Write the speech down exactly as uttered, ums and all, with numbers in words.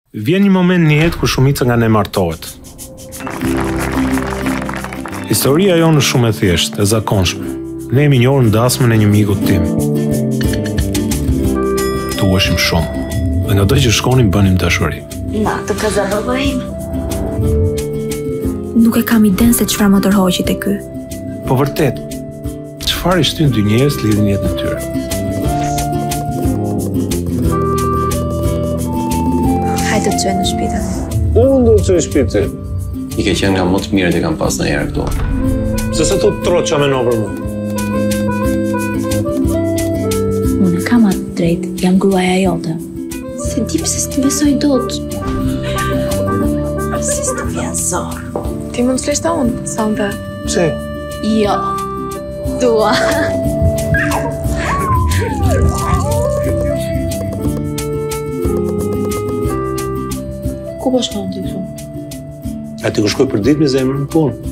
Vjen një moment në jetë kur shumica nga ne martohet. Historia jonë është shumë e thjeshtë, e zakonshme. Ne jemi njohur në dasmën e një miku tim. Tuheshim shumë, dhe nga do që shkonim bënim dashuri. Na, të Kazabëvajim. Nuk e kam iden se çfarë më tërhoqi te ky. Po vërtet, çfarë i shtyn dy njerëz lidhin jetën e tyre? Hajde të çojë në shtëpi. Unë do të çoj në shtëpi. I ke qenë nga më të mirët e kam pas në herë këtu. Se se tu troqa me në për mu. Unë kam atë drejt, jam gruaja jote. Se di pse s'ti besoj dot. Si s'ti vjen zor. Ti mund të flesh ta unë, Sande? Pse? Jo. Dua. Ku po shkon ti këtu? A ti ku shkoj për ditë me zemrën në punë?